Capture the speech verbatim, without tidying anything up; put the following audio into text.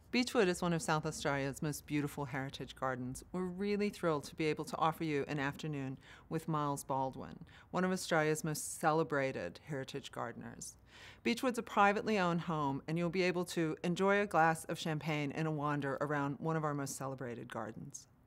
Beechwood is one of South Australia's most beautiful heritage gardens. We're really thrilled to be able to offer you an afternoon with Miles Baldwin, one of Australia's most celebrated heritage gardeners. Beechwood's a privately owned home, and you'll be able to enjoy a glass of champagne and a wander around one of our most celebrated gardens.